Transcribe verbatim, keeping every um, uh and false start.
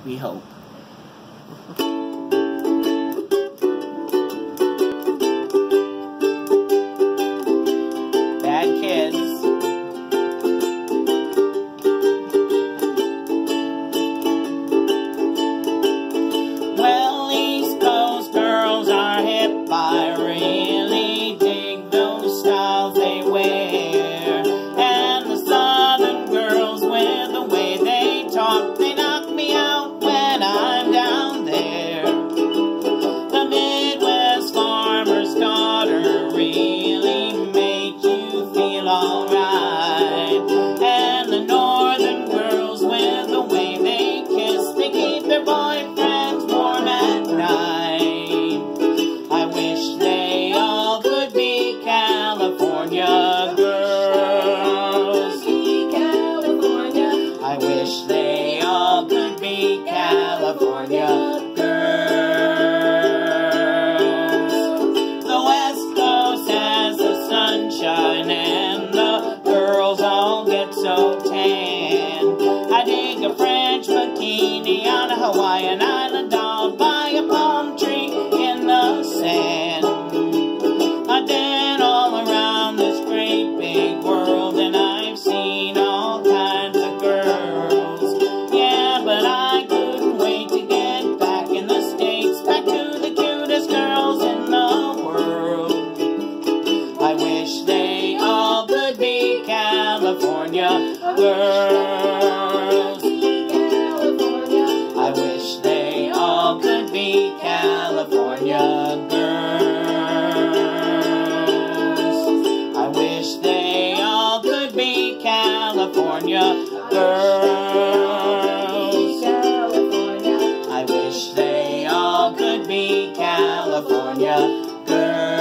We hope. Bad kids. Well, East Coast girls are hip. I really dig those styles they wear. And the Southern girls, with the way they talk, they knock me out when I'm down there. The Midwest farmer's daughter really make you feel alright. And the Northern girls, with the way they kiss, they keep their boyfriends warm at night. I wish they all could be California girls. I wish they all could be California girls. The West Coast has the sunshine and the girls all get so tan. I dig a French bikini on a Hawaiian island down by a palm tree in the sand. I've been all around this great big world and I've seen all kinds of girls. Yeah, but I couldn't wait to get back in the States, back to the cutest girls in the world. I wish they all could be California girls. I wish they all could be California girls. I wish they all could be California girls. I wish they all could be California girls.